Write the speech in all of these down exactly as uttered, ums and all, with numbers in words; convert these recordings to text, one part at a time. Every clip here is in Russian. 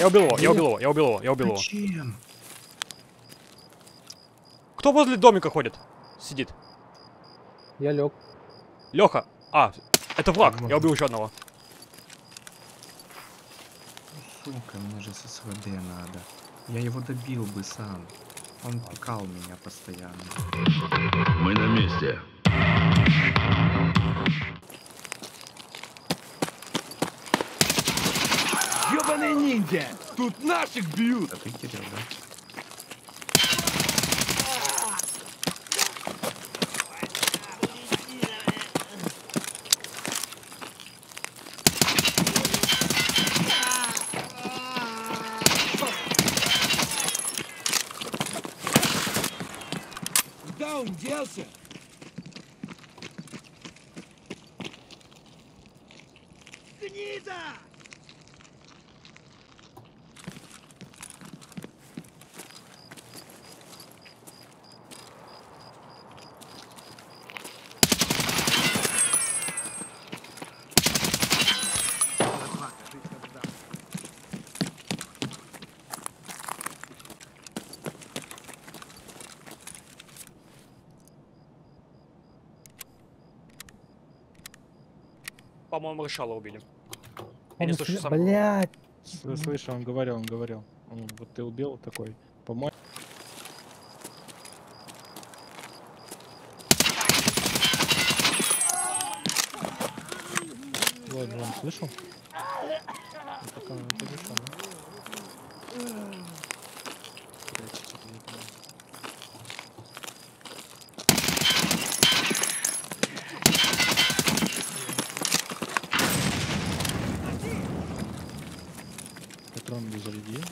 Я убил его, я убил его, я убил его, я убил его. Зачем? Кто возле домика ходит? Сидит. Я лег. Леха. А, это враг. Вот. Я убил еще одного. Сука, мне же с СВД надо. Я его добил бы сам. Он пикал меня постоянно. Мы на месте. Ёбаный ниндзя! Тут наших бьют! А ты Кирилл, да? Куда он делся? Гнида! По-моему, Решала убили. Я Он не слышу сидит- сам. Блядь. Слышал, он говорил, он говорил. Он, вот ты убил такой. По-моему. Вот, вон, слышал? Ну, пока он это решал, да? Прячется где-то. Патрон не зарядил.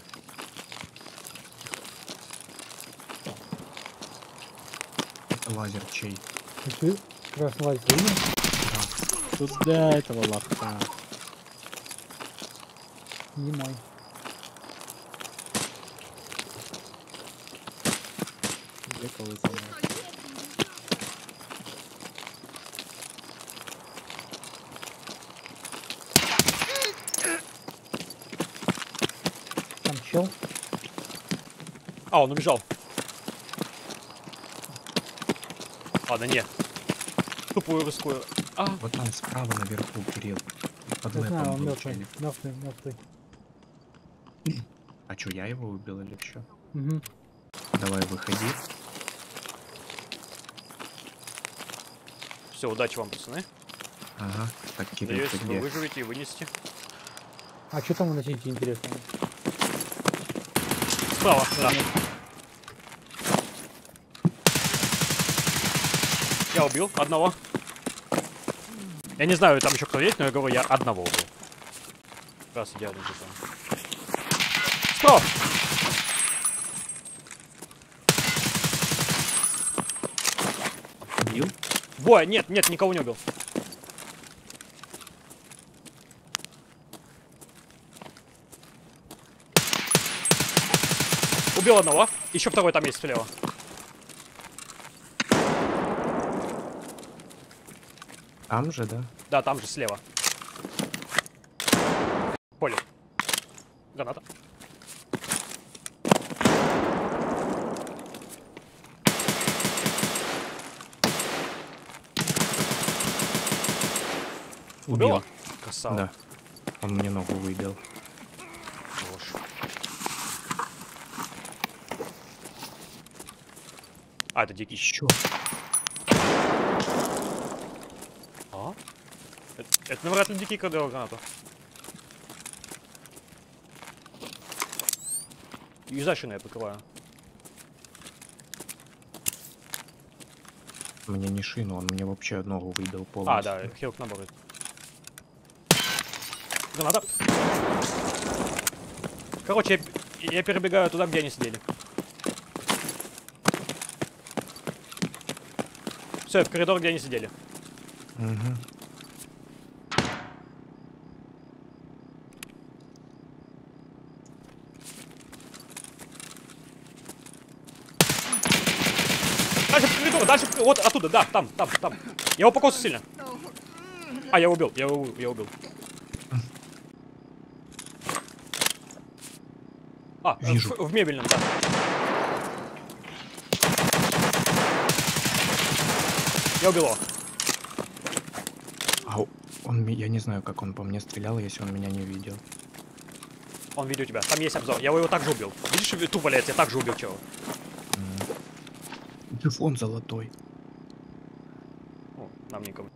Лазер чей? И ты красный лайк видел? Туда этого лохта. Не мой. Где кого занять? Там чел. А, он убежал. Ладно, не. Тупую русскую. А, Вот там справа наверху, Кирилл. Под Я знаю, мэпом он был мертвый. челик. Мертвый, мертвый. А чё, я его убил или чё? Угу. Давай, выходи. все, удачи вам, пацаны. Ага. Так, Кирилл, Надеюсь, ты вы где? выживете и вынесете. А что там выносите интересного? Справа, да. Я убил одного. Я не знаю, там еще кто есть, но я говорю, я одного убил. Раз идеально где-то. Справа! Убил? Боя, нет, нет, никого не убил. Убил одного. Еще второй там есть слева. Там же, да? Да, там же слева. Поле. Граната. Убила? Красава. Да. Он мне ногу выбил. Хорош. А, это дикий. Чё? А? Это, это навряд ли дикий кадр гранату. Юзащину я покрываю. Мне не шину, он мне вообще ногу выбил полностью. А, да, хилк набор. Граната. Короче, я, я перебегаю туда, где они сидели. Все, в коридор, где они сидели. Угу. Дальше в коридор, дальше в коридор. Вот оттуда, да, там, там, там. Я его покосил сильно. А, я убил, я его я убил. А, э, Вижу. в, в мебельном, да. Я убил его. А он, ме- я не знаю, как он по мне стрелял, если он меня не видел. Он видит тебя. Там есть обзор. Я его также убил. Видишь, тупо валяется, я также убил чего. М. Телефон золотой. О, нам никому.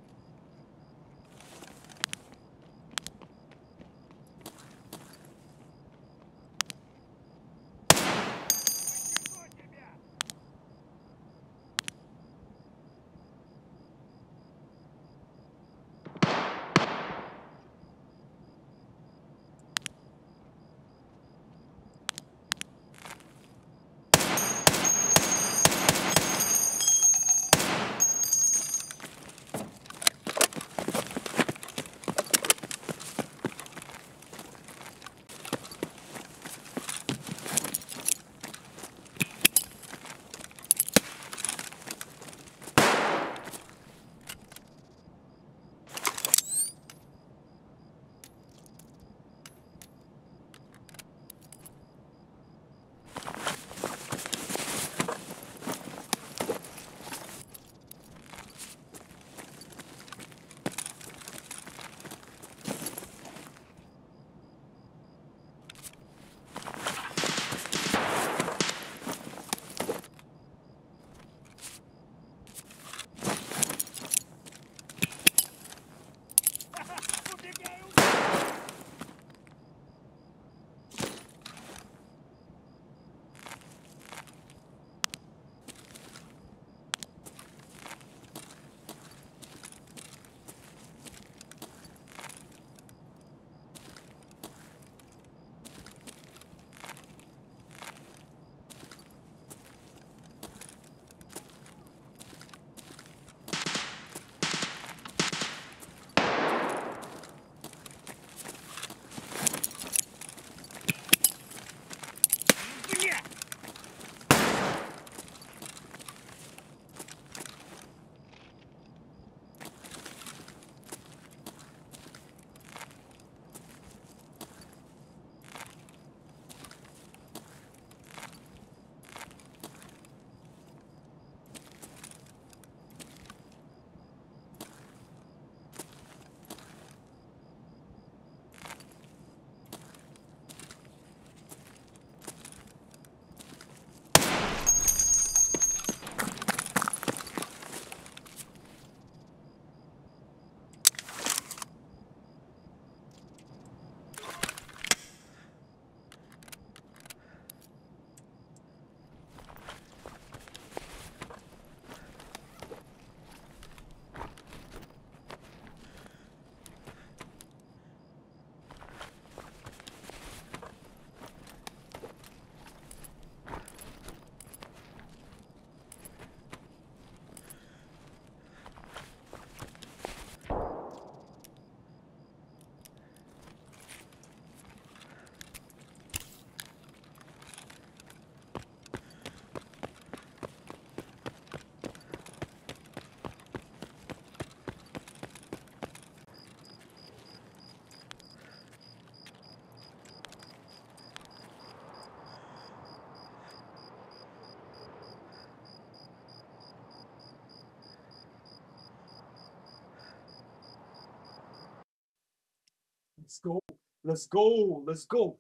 Let's go. Let's go. Let's go.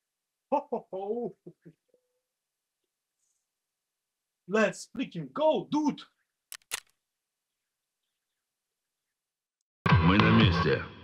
Ho, ho, ho. Let's freaking go, dude. Мы на месте.